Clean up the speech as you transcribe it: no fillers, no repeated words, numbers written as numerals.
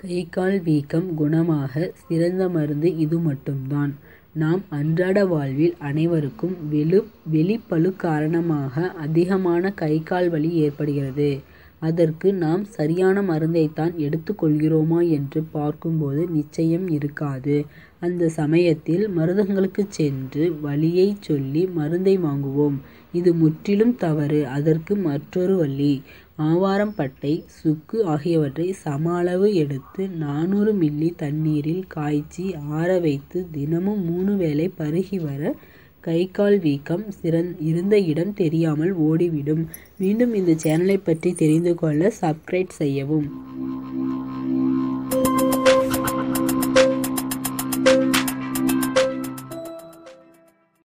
கை கால் வீக்கம் குணமாக சிறந்த மருந்து இது மட்டும்தான். நாம் அன்றாட வாழ்வில் அனைவருக்கும் வெளிப்பளு காரணமாக அதிகமான கை கால் வலி ஏற்படுகிறது. அதற்கு நாம் சரியான மருந்தைத்தான் எடுத்துக்கொள்கிறோமா என்று பார்க்கும்போது நிச்சயம் இருக்காது. அந்த சமயத்தில் மருந்தகங்களுக்கு சென்று வலியை சொல்லி மருந்தை வாங்குவோம். இது முற்றிலும் தவறு. அதற்கு மற்றொரு வழி. ஆவாரம்பட்டை, சுக்கு ஆகியவற்றை சம அளவு எடுத்து 400 மில்லி தண்ணீரில் காய்ச்சி ஆற வைத்து தினமும் 3 வேளை பருகி வர கை கால் வீக்கம் இருந்த இடம் தெரியாமல் ஓடிவிடும். மீண்டும் இந்த சேனலை பற்றி தெரிந்து கொள்ள சப்ஸ்கிரைப் செய்யவும்.